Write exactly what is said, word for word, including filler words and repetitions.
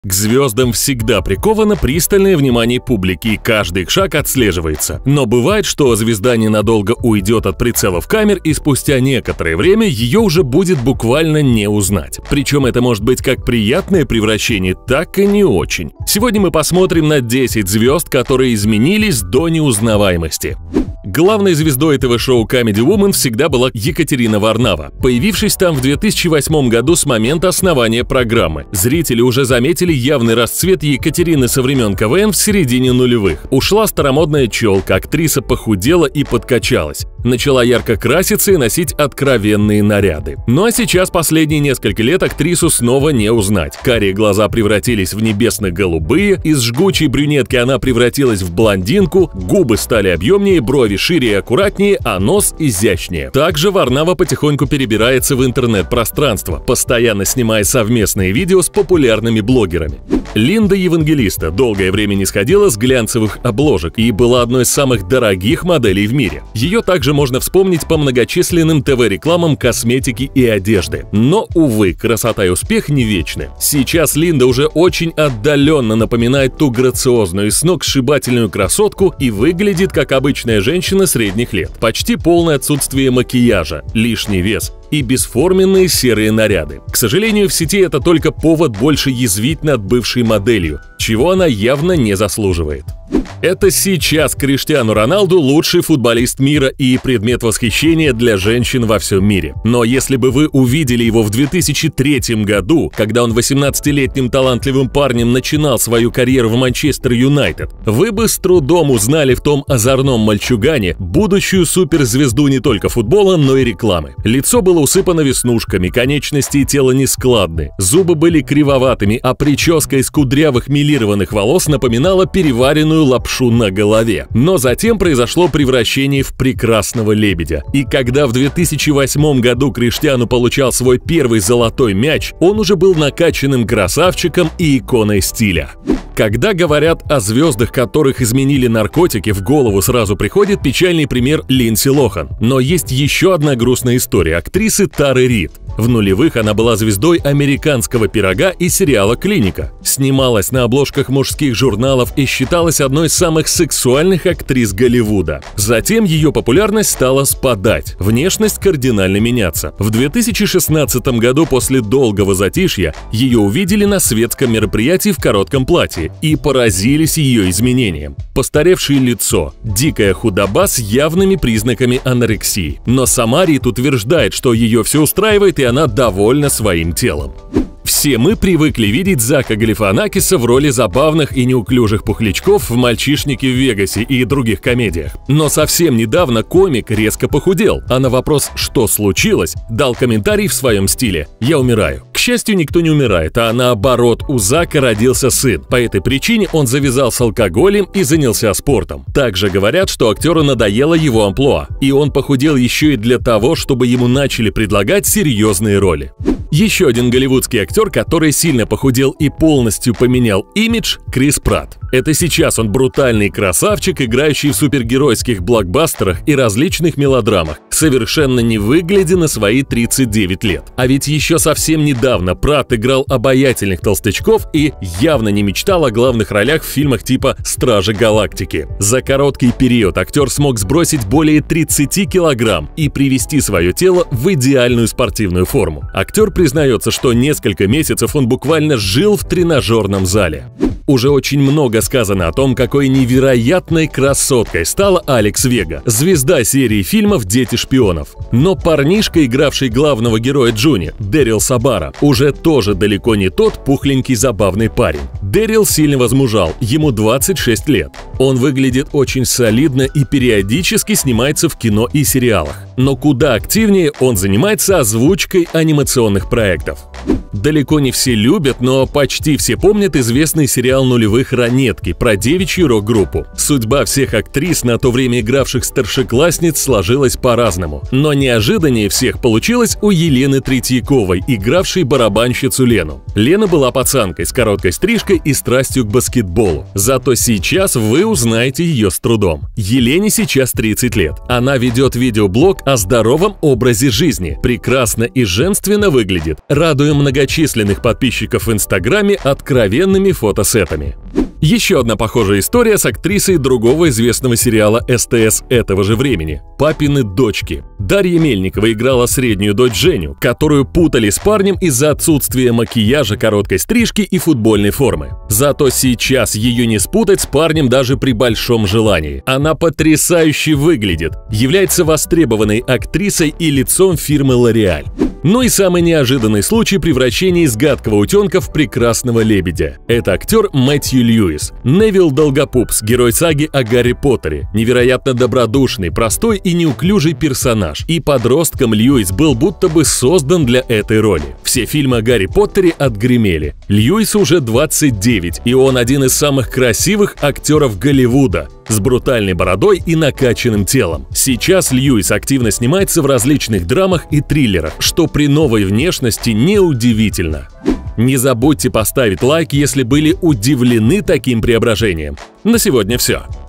К звездам всегда приковано пристальное внимание публики, и каждый их шаг отслеживается. Но бывает, что звезда ненадолго уйдет от прицелов камер, и спустя некоторое время ее уже будет буквально не узнать. Причем это может быть как приятное превращение, так и не очень. Сегодня мы посмотрим на десять звезд, которые изменились до неузнаваемости. Главной звездой этого шоу Comedy Woman всегда была Екатерина Варнава, появившись там в две тысячи восьмом году с момента основания программы. Зрители уже заметили явный расцвет Екатерины со времен КВН в середине нулевых. Ушла старомодная челка, актриса похудела и подкачалась. Начала ярко краситься и носить откровенные наряды. Ну а сейчас последние несколько лет актрису снова не узнать. Карие глаза превратились в небесно-голубые, из жгучей брюнетки она превратилась в блондинку, губы стали объемнее, брови шире и аккуратнее, а нос изящнее. Также Варнава потихоньку перебирается в интернет-пространство, постоянно снимая совместные видео с популярными блогерами. Линда Евангелиста долгое время не сходила с глянцевых обложек и была одной из самых дорогих моделей в мире. Ее также можно вспомнить по многочисленным ТВ-рекламам косметики и одежды. Но, увы, красота и успех не вечны. Сейчас Линда уже очень отдаленно напоминает ту грациозную и сногсшибательную красотку и выглядит как обычная женщина средних лет. Почти полное отсутствие макияжа, лишний вес и бесформенные серые наряды. К сожалению, в сети это только повод больше язвить над бывшей моделью, чего она явно не заслуживает. Это сейчас Криштиану Роналду лучший футболист мира и предмет восхищения для женщин во всем мире. Но если бы вы увидели его в две тысячи третьем году, когда он восемнадцатилетним талантливым парнем начинал свою карьеру в Манчестер Юнайтед, вы бы с трудом узнали в том озорном мальчугане будущую суперзвезду не только футбола, но и рекламы. Лицо было усыпано веснушками, конечности и тело нескладны, зубы были кривоватыми, а прическа из кудрявых милированных волос напоминала переваренную лапшу на голове. Но затем произошло превращение в прекрасного лебедя. И когда в две тысячи восьмом году Криштиану получал свой первый золотой мяч, он уже был накачанным красавчиком и иконой стиля. Когда говорят о звездах, которых изменили наркотики, в голову сразу приходит печальный пример Линдси Лохан. Но есть еще одна грустная история актрисы Тары Рид. В нулевых она была звездой «Американского пирога» и сериала «Клиника». Снималась на обложках мужских журналов и считалась одной из самых сексуальных актрис Голливуда. Затем ее популярность стала спадать, внешность кардинально меняться. В две тысячи шестнадцатом году после долгого затишья ее увидели на светском мероприятии в коротком платье и поразились ее изменениям. Постаревшее лицо, дикая худоба с явными признаками анорексии. Но сама Рид утверждает, что ее все устраивает и она довольна своим телом. Все мы привыкли видеть Зака Галифианакиса в роли забавных и неуклюжих пухлячков в «Мальчишнике в Вегасе» и других комедиях. Но совсем недавно комик резко похудел, а на вопрос «что случилось?» дал комментарий в своем стиле «Я умираю». К счастью, никто не умирает, а наоборот, у Зака родился сын. По этой причине он завязал с алкоголем и занялся спортом. Также говорят, что актеру надоело его амплуа, и он похудел еще и для того, чтобы ему начали предлагать серьезные роли. Еще один голливудский актер, который сильно похудел и полностью поменял имидж – Крис Пратт. Это сейчас он брутальный красавчик, играющий в супергеройских блокбастерах и различных мелодрамах, совершенно не выглядя на свои тридцать девять лет. А ведь еще совсем недавно Пратт играл обаятельных толстячков и явно не мечтал о главных ролях в фильмах типа «Стражи Галактики». За короткий период актер смог сбросить более тридцати килограмм и привести свое тело в идеальную спортивную форму. Актер признается, что несколько месяцев он буквально жил в тренажерном зале. Уже очень много сказано о том, какой невероятной красоткой стала Алекс Вега, звезда серии фильмов «Дети шпионов». Но парнишка, игравший главного героя Джуни, Дэрил Сабара, уже тоже далеко не тот пухленький забавный парень. Дэрил сильно возмужал, ему двадцать шесть лет. Он выглядит очень солидно и периодически снимается в кино и сериалах. Но куда активнее он занимается озвучкой анимационных проектов. Далеко не все любят, но почти все помнят известный сериал нулевых «Ранетки» про девичью рок-группу. Судьба всех актрис, на то время игравших старшеклассниц, сложилась по-разному. Но неожиданнее всех получилось у Елены Третьяковой, игравшей барабанщицу Лену. Лена была пацанкой с короткой стрижкой и страстью к баскетболу. Зато сейчас вы узнаете ее с трудом. Елене сейчас тридцать лет. Она ведет видеоблог о здоровом образе жизни, прекрасно и женственно выглядит, радуя многочисленные многочисленных подписчиков в Инстаграме откровенными фотосетами. Еще одна похожая история с актрисой другого известного сериала СТС этого же времени – «Папины дочки». Дарья Мельникова играла среднюю дочь Женю, которую путали с парнем из-за отсутствия макияжа, короткой стрижки и футбольной формы. Зато сейчас ее не спутать с парнем даже при большом желании. Она потрясающе выглядит, является востребованной актрисой и лицом фирмы L'Oréal. Ну и самый неожиданный случай превращения из гадкого утенка в прекрасного лебедя. Это актер Мэтью Льюис. Невилл Долгопупс, герой саги о Гарри Поттере. Невероятно добродушный, простой и неуклюжий персонаж. И подростком Льюис был будто бы создан для этой роли. Все фильмы о Гарри Поттере отгремели. Льюису уже двадцать девять, и он один из самых красивых актеров Голливуда, с брутальной бородой и накачанным телом. Сейчас Льюис активно снимается в различных драмах и триллерах, что при новой внешности неудивительно. Не забудьте поставить лайк, если были удивлены таким преображением. На сегодня все.